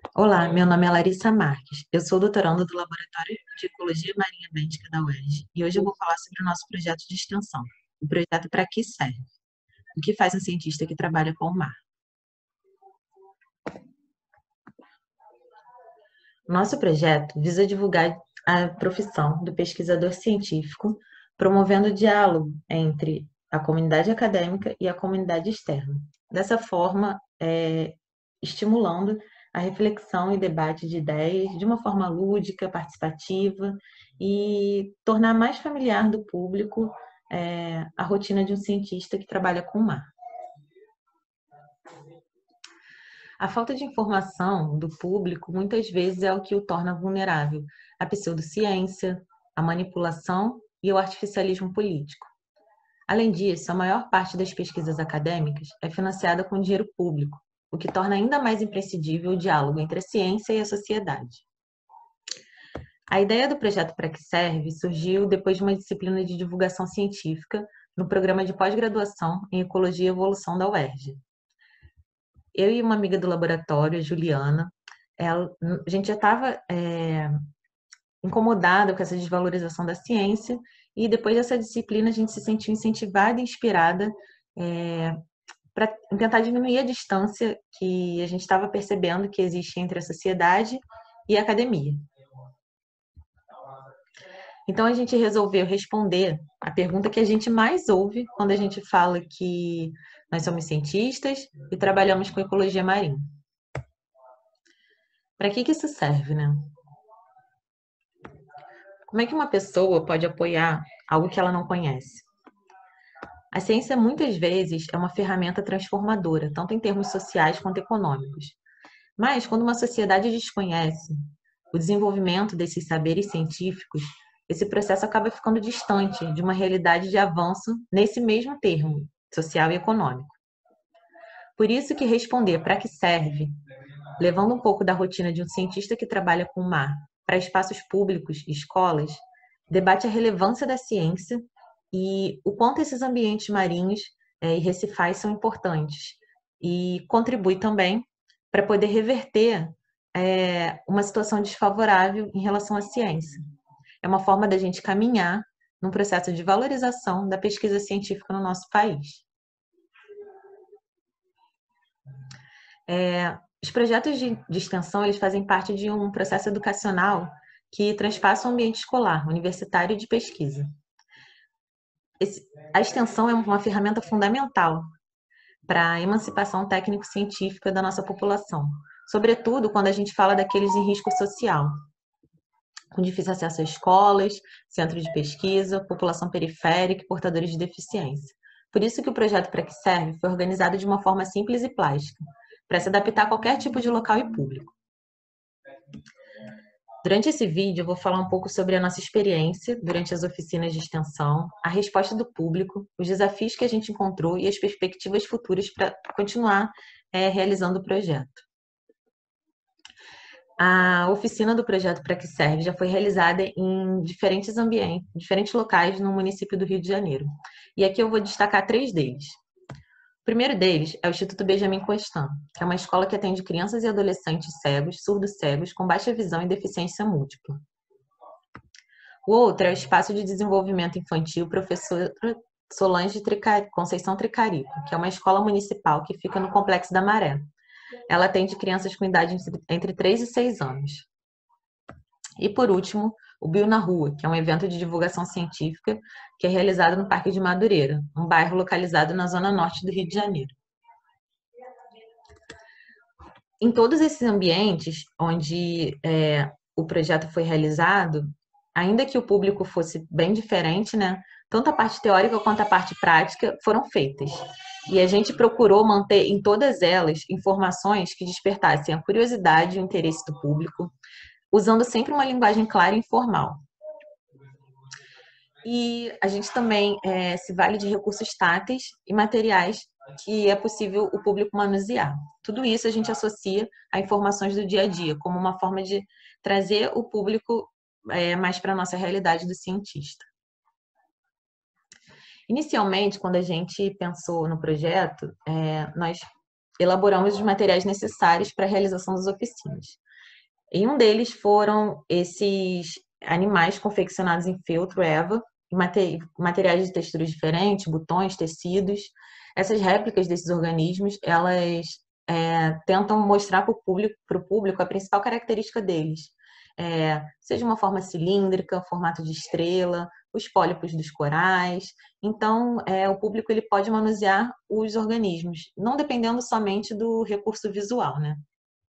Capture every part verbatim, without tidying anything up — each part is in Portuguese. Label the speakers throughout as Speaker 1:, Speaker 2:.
Speaker 1: Olá, meu nome é Larissa Marques. Eu sou doutoranda do Laboratório de Ecologia Marinha Benthica da U E R J e hoje eu vou falar sobre o nosso projeto de extensão. O projeto Para que serve? O que faz um cientista que trabalha com o mar? Nosso projeto visa divulgar a profissão do pesquisador científico, promovendo o diálogo entre a comunidade acadêmica e a comunidade externa. Dessa forma, é, estimulando a reflexão e debate de ideias de uma forma lúdica, participativa e tornar mais familiar do público é, a rotina de um cientista que trabalha com o mar. A falta de informação do público muitas vezes é o que o torna vulnerável à pseudociência, à manipulação e ao artificialismo político. Além disso, a maior parte das pesquisas acadêmicas é financiada com dinheiro público, o que torna ainda mais imprescindível o diálogo entre a ciência e a sociedade. A ideia do projeto Para que serve surgiu depois de uma disciplina de divulgação científica no programa de pós-graduação em Ecologia e Evolução da U E R J. Eu e uma amiga do laboratório, a Juliana, ela, a gente já estava é, incomodada com essa desvalorização da ciência e depois dessa disciplina a gente se sentiu incentivada e inspirada é, para tentar diminuir a distância que a gente estava percebendo que existe entre a sociedade e a academia. Então a gente resolveu responder a pergunta que a gente mais ouve quando a gente fala que nós somos cientistas e trabalhamos com ecologia marinha. Para que que isso serve, né? Como é que uma pessoa pode apoiar algo que ela não conhece? A ciência muitas vezes é uma ferramenta transformadora, tanto em termos sociais quanto econômicos. Mas quando uma sociedade desconhece o desenvolvimento desses saberes científicos, esse processo acaba ficando distante de uma realidade de avanço nesse mesmo termo, social e econômico. Por isso que responder para que serve, levando um pouco da rotina de um cientista que trabalha com o mar para espaços públicos e escolas, debate a relevância da ciência e o quanto esses ambientes marinhos é, e recifais são importantes e contribui também para poder reverter é, uma situação desfavorável em relação à ciência. É uma forma da gente caminhar num processo de valorização da pesquisa científica no nosso país. É, os projetos de, de extensão eles fazem parte de um processo educacional que transpassa o ambiente escolar, universitário e de pesquisa. Esse, a extensão é uma ferramenta fundamental para a emancipação técnico-científica da nossa população, sobretudo quando a gente fala daqueles em risco social, com difícil acesso a escolas, centros de pesquisa, população periférica e portadores de deficiência. Por isso que o projeto Para que serve foi organizado de uma forma simples e plástica, para se adaptar a qualquer tipo de local e público. Durante esse vídeo, eu vou falar um pouco sobre a nossa experiência durante as oficinas de extensão, a resposta do público, os desafios que a gente encontrou e as perspectivas futuras para continuar é, realizando o projeto. A oficina do projeto Para que serve já foi realizada em diferentes ambientes, diferentes locais no município do Rio de Janeiro. E aqui eu vou destacar três deles. O primeiro deles é o Instituto Benjamin Constant, que é uma escola que atende crianças e adolescentes cegos, surdos-cegos, com baixa visão e deficiência múltipla. O outro é o Espaço de Desenvolvimento Infantil Professora Solange Tricari, Conceição Tricarico, que é uma escola municipal que fica no Complexo da Maré. Ela atende crianças com idade entre três e seis anos. E, por último, o Bio na Rua, que é um evento de divulgação científica que é realizado no Parque de Madureira, um bairro localizado na zona norte do Rio de Janeiro. Em todos esses ambientes onde é, o projeto foi realizado, ainda que o público fosse bem diferente, né, tanto a parte teórica quanto a parte prática foram feitas. E a gente procurou manter em todas elas informações que despertassem a curiosidade e o interesse do público, usando sempre uma linguagem clara e informal. E a gente também é, se vale de recursos táteis e materiais que é possível o público manusear. Tudo isso a gente associa a informações do dia a dia, como uma forma de trazer o público é, mais para a nossa realidade do cientista. Inicialmente, quando a gente pensou no projeto, é, nós elaboramos os materiais necessários para a realização das oficinas. E um deles foram esses animais confeccionados em feltro EVA, materiais de texturas diferentes, botões, tecidos. Essas réplicas desses organismos, elas é, tentam mostrar para o público, público a principal característica deles. É, seja uma forma cilíndrica, formato de estrela, os pólipos dos corais. Então, é, o público ele pode manusear os organismos, não dependendo somente do recurso visual, né?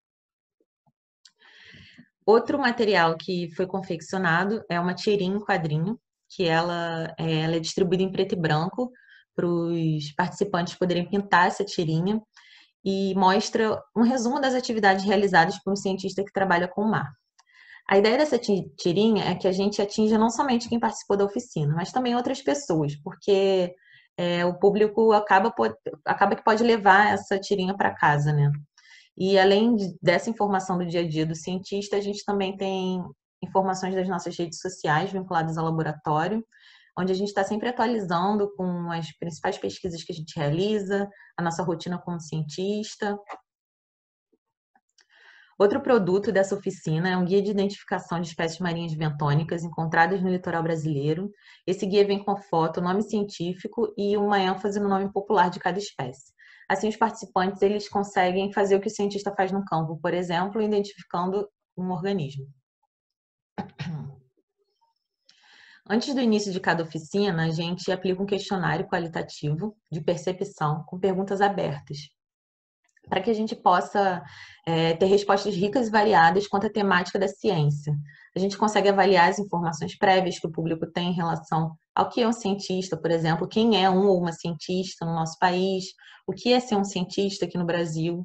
Speaker 1: Outro material que foi confeccionado é uma tirinha em quadrinho, que ela, ela é distribuída em preto e branco para os participantes poderem pintar essa tirinha e mostra um resumo das atividades realizadas por um cientista que trabalha com o mar. A ideia dessa tirinha é que a gente atinja não somente quem participou da oficina, mas também outras pessoas, porque é, o público acaba, acaba que pode levar essa tirinha para casa, né? E além de, dessa informação do dia a dia do cientista, a gente também tem informações das nossas redes sociais vinculadas ao laboratório, onde a gente está sempre atualizando com as principais pesquisas que a gente realiza, a nossa rotina como cientista. Outro produto dessa oficina é um guia de identificação de espécies marinhas bentônicas encontradas no litoral brasileiro. Esse guia vem com foto, nome científico e uma ênfase no nome popular de cada espécie. Assim, os participantes eles conseguem fazer o que o cientista faz no campo, por exemplo, identificando um organismo. Antes do início de cada oficina, a gente aplica um questionário qualitativo de percepção com perguntas abertas, para que a gente possa é, ter respostas ricas e variadas quanto à temática da ciência. A gente consegue avaliar as informações prévias que o público tem em relação ao que é um cientista, por exemplo, quem é um ou uma cientista no nosso país, o que é ser um cientista aqui no Brasil.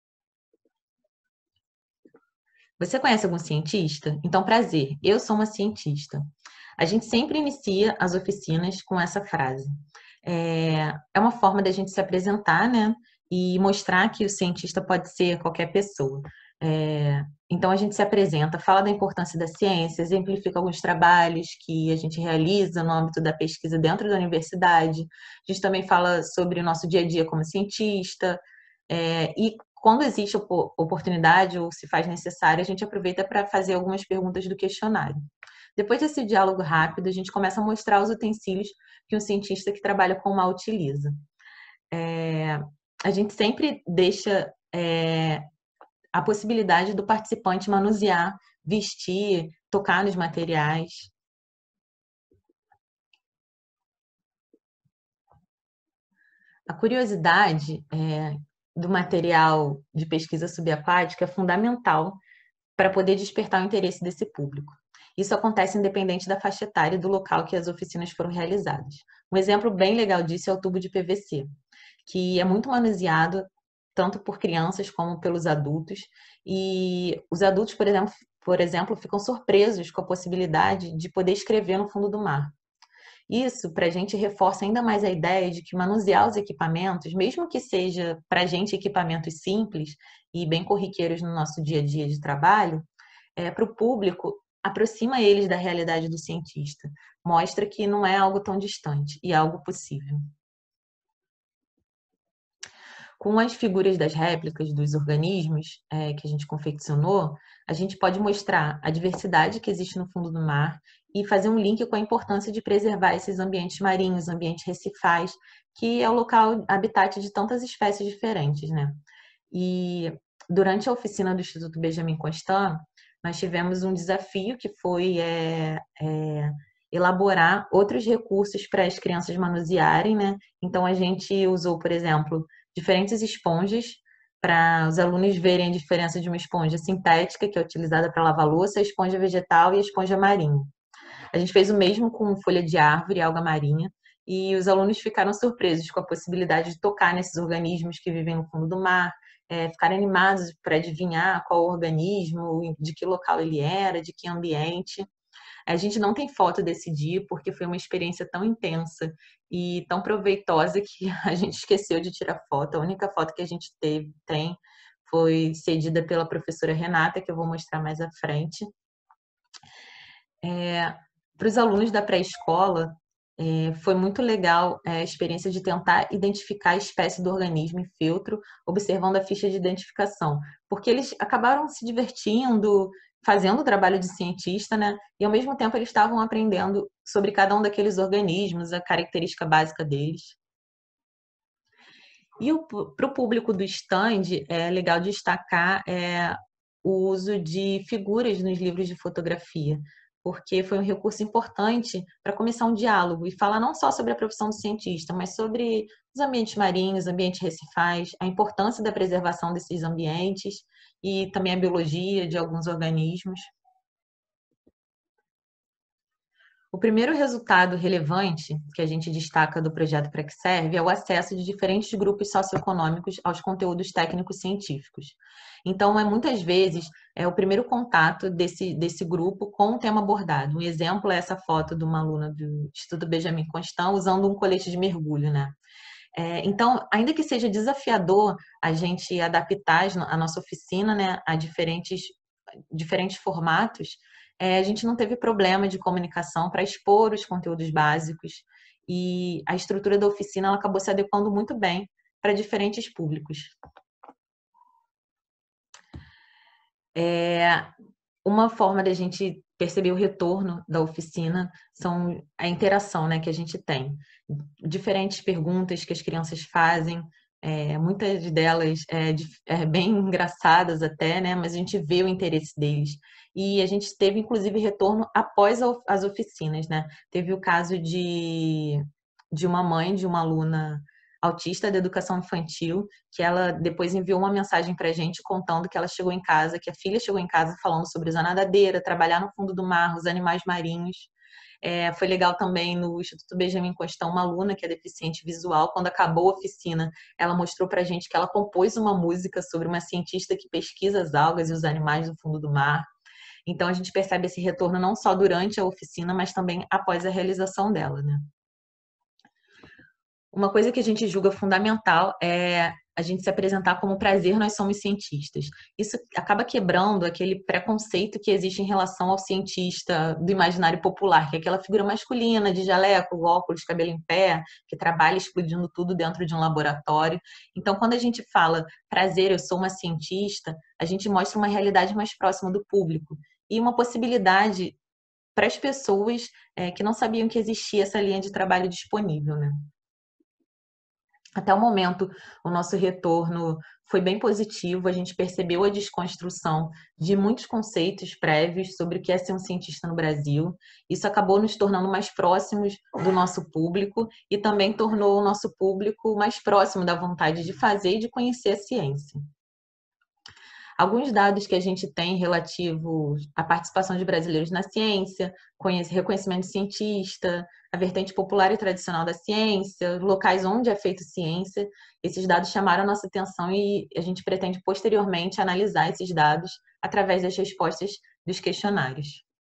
Speaker 1: Você conhece algum cientista? Então, prazer, eu sou uma cientista. A gente sempre inicia as oficinas com essa frase. É, é uma forma da gente se apresentar, né? E mostrar que o cientista pode ser qualquer pessoa. É, então, a gente se apresenta, fala da importância da ciência, exemplifica alguns trabalhos que a gente realiza no âmbito da pesquisa dentro da universidade. A gente também fala sobre o nosso dia a dia como cientista. É, e quando existe oportunidade ou se faz necessário, a gente aproveita para fazer algumas perguntas do questionário. Depois desse diálogo rápido, a gente começa a mostrar os utensílios que um cientista que trabalha com o mar utiliza. É, a gente sempre deixa é, a possibilidade do participante manusear, vestir, tocar nos materiais. A curiosidade é, do material de pesquisa subaquática é fundamental para poder despertar o interesse desse público. Isso acontece independente da faixa etária e do local que as oficinas foram realizadas. Um exemplo bem legal disso é o tubo de P V C, que é muito manuseado tanto por crianças como pelos adultos. E os adultos, por exemplo, por exemplo, ficam surpresos com a possibilidade de poder escrever no fundo do mar. Isso, para a gente, reforça ainda mais a ideia de que manusear os equipamentos, mesmo que seja para a gente equipamentos simples e bem corriqueiros no nosso dia a dia de trabalho, é, para o público, aproxima eles da realidade do cientista, mostra que não é algo tão distante e é algo possível. Com as figuras das réplicas dos organismos é, que a gente confeccionou, a gente pode mostrar a diversidade que existe no fundo do mar e fazer um link com a importância de preservar esses ambientes marinhos, ambientes recifais, que é o local habitat de tantas espécies diferentes, né? E durante a oficina do Instituto Benjamin Constant, nós tivemos um desafio que foi é, é, elaborar outros recursos para as crianças manusearem, né? Então, a gente usou, por exemplo, diferentes esponjas para os alunos verem a diferença de uma esponja sintética, que é utilizada para lavar louça, a esponja vegetal e a esponja marinha. A gente fez o mesmo com folha de árvore e alga marinha, e os alunos ficaram surpresos com a possibilidade de tocar nesses organismos que vivem no fundo do mar, é, ficaram animados para adivinhar qual organismo, de que local ele era, de que ambiente. A gente não tem foto desse dia porque foi uma experiência tão intensa e tão proveitosa que a gente esqueceu de tirar foto. A única foto que a gente teve, tem foi cedida pela professora Renata, que eu vou mostrar mais à frente. É, para os alunos da pré-escola, É, foi muito legal é, a experiência de tentar identificar a espécie do organismo em feltro, observando a ficha de identificação, porque eles acabaram se divertindo, fazendo o trabalho de cientista, né? E ao mesmo tempo eles estavam aprendendo sobre cada um daqueles organismos, a característica básica deles. E para o público do stand, é legal destacar é, o uso de figuras nos livros de fotografia, porque foi um recurso importante para começar um diálogo e falar não só sobre a profissão do cientista, mas sobre os ambientes marinhos, ambientes recifais, a importância da preservação desses ambientes e também a biologia de alguns organismos. O primeiro resultado relevante que a gente destaca do projeto Para que Serve é o acesso de diferentes grupos socioeconômicos aos conteúdos técnicos científicos. Então, é muitas vezes é o primeiro contato desse, desse grupo com o tema abordado. Um exemplo é essa foto de uma aluna do Instituto Benjamin Constant usando um colete de mergulho, né? É, então, ainda que seja desafiador a gente adaptar a nossa oficina, né, a diferentes, diferentes formatos, é, a gente não teve problema de comunicação para expor os conteúdos básicos e a estrutura da oficina ela acabou se adequando muito bem para diferentes públicos. É, uma forma da gente perceber o retorno da oficina são a interação, né, que a gente tem. Diferentes perguntas que as crianças fazem, é, muitas delas é, é, bem engraçadas até, né, mas a gente vê o interesse deles. E a gente teve, inclusive, retorno após as oficinas, né? Teve o caso de, de uma mãe de uma aluna autista da educação infantil, que ela depois enviou uma mensagem para a gente contando que ela chegou em casa, que a filha chegou em casa falando sobre usar nadadeira, trabalhar no fundo do mar, os animais marinhos. É, foi legal também no Instituto Benjamin Constant, uma aluna que é deficiente visual, quando acabou a oficina, ela mostrou para a gente que ela compôs uma música sobre uma cientista que pesquisa as algas e os animais no fundo do mar. Então, a gente percebe esse retorno não só durante a oficina, mas também após a realização dela, né? Uma coisa que a gente julga fundamental é a gente se apresentar como prazer, nós somos cientistas. Isso acaba quebrando aquele preconceito que existe em relação ao cientista do imaginário popular, que é aquela figura masculina de jaleco, óculos, cabelo em pé, que trabalha explodindo tudo dentro de um laboratório. Então, quando a gente fala prazer, eu sou uma cientista, a gente mostra uma realidade mais próxima do público e uma possibilidade para as pessoas é, que não sabiam que existia essa linha de trabalho disponível, né? Até o momento, o nosso retorno foi bem positivo, a gente percebeu a desconstrução de muitos conceitos prévios sobre o que é ser um cientista no Brasil. Isso acabou nos tornando mais próximos do nosso público e também tornou o nosso público mais próximo da vontade de fazer e de conhecer a ciência. Alguns dados que a gente tem relativos à participação de brasileiros na ciência, reconhecimento de cientista, a vertente popular e tradicional da ciência, locais onde é feita ciência, esses dados chamaram a nossa atenção e a gente pretende posteriormente analisar esses dados através das respostas dos questionários.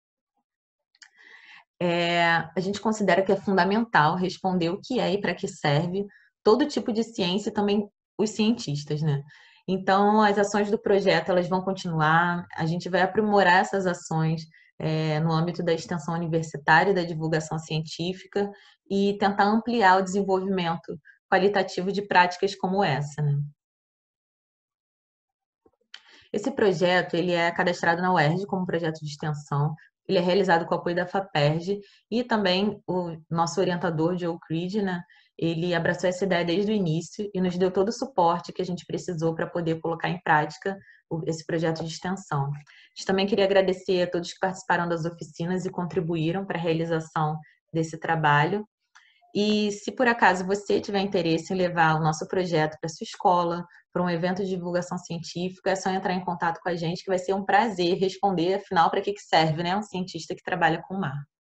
Speaker 1: É, a gente considera que é fundamental responder o que é e para que serve todo tipo de ciência e também os cientistas, né? Então, as ações do projeto elas vão continuar, a gente vai aprimorar essas ações é, no âmbito da extensão universitária e da divulgação científica e tentar ampliar o desenvolvimento qualitativo de práticas como essa, né? Esse projeto ele é cadastrado na U E R J como projeto de extensão, ele é realizado com o apoio da FAPERJ e também o nosso orientador, Joe Creed, né? Ele abraçou essa ideia desde o início e nos deu todo o suporte que a gente precisou para poder colocar em prática esse projeto de extensão. A gente também queria agradecer a todos que participaram das oficinas e contribuíram para a realização desse trabalho. E se por acaso você tiver interesse em levar o nosso projeto para sua escola, para um evento de divulgação científica, é só entrar em contato com a gente, que vai ser um prazer responder, afinal, para que serve, né, um cientista que trabalha com o mar.